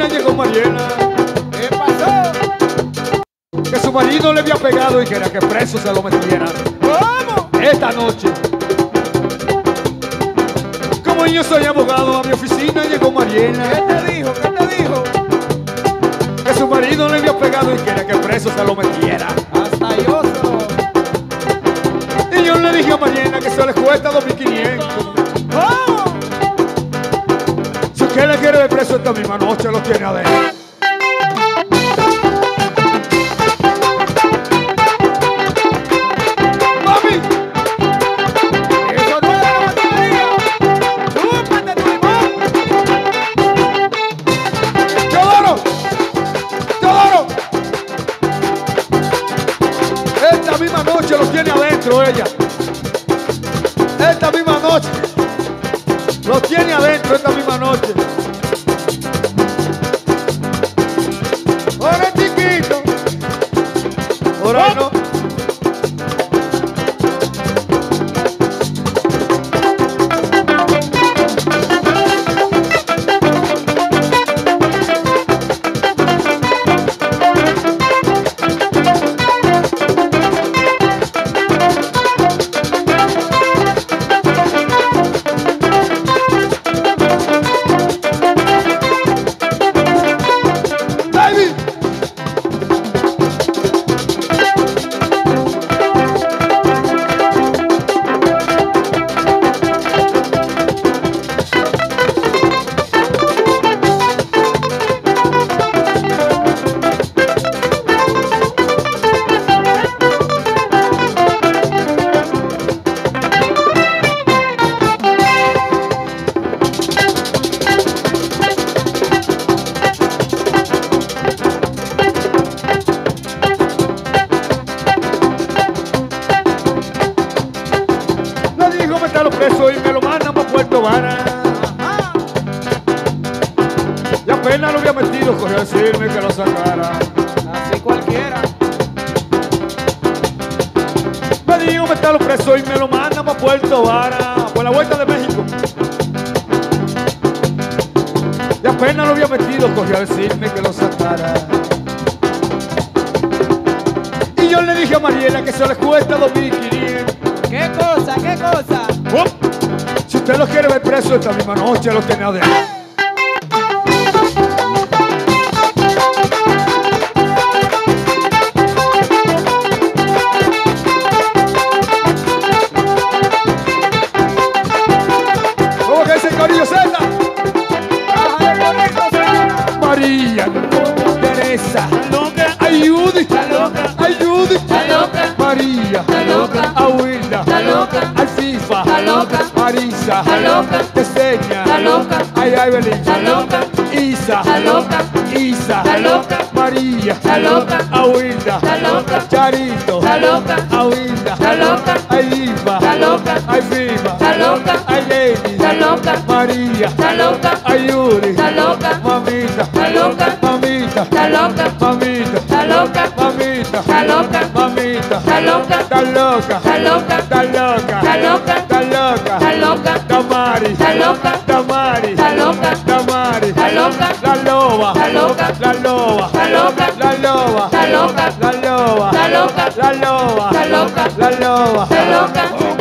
oficina llegó Mariela. ¿Qué pasó? Que su marido le había pegado y quería que preso se lo metiera. ¿Cómo? Esta noche. Como yo soy abogado, a mi oficina llegó Mariela. ¿Qué te dijo? ¿Qué te dijo? Que su marido le había pegado y quería que preso se lo metiera. Hasta yo se lo... Y yo le dije a Mariela que eso le cuesta 2.500. ¿Cómo? Si usted le quiere ver preso esta misma noche, lo tiene adentro. ¡Mami! Eso no es la batería. ¡Chúpate tu limón! ¡Teodoro! ¡Teodoro! Esta misma noche lo tiene adentro ella. Esta misma noche. Lo tiene adentro esta misma noche. Ahora chiquito. Ahora no. David. Le dijo meterlo preso y me lo mandan para Puerto Vara. Ajá. Y apenas lo había metido, corrió a decirme que lo sacara. Así cualquiera. Me dijo meterlo preso y me lo mandan para Puerto Vara, por la vuelta de México. Y apenas lo había metido, corrió a decirme que lo sacara. Y yo le dije a Mariela que eso le cuesta 2.500. ¿Qué cosa? ¿Qué cosa? ¡Oh! Si usted lo quiere ver preso esta misma noche, lo tiene adentro. ¿Cómo que dice el corillo Z? Bájale bonito, señora. María, Teresa, Loca. Ayudi, Está loca. Ayudi, Está loca. María, Está loca. Aguilda, Está loca. Alfifa, Está loca. Marisa, Está loca. Teseña, Está loca. Ay, Evelyn, Está loca. Isa, Está loca. Isa, Está loca. María, Está loca. Aguilda, Está loca. Charito, Está loca. Aguilda, Está loca. Ayfa, Está loca. Ayfifa, Está loca. Ay, Lady, Está loca. María, Está loca. Ayudi, Está loca. mamita, Está loca. mamita, Está loca. mamita, Está loca. mamita, Está loca. mamita, Está loca. está loca, Está loca. está loca, Está loca. está loca, Está loca. Tamari, Está loca. Tamari, Está loca. Tamari, Está loca. la loba, Está loca. la loba, Está loca. la loba, Está loca. la loba, Está loca. la loba, Está loca. la loba, Está loca.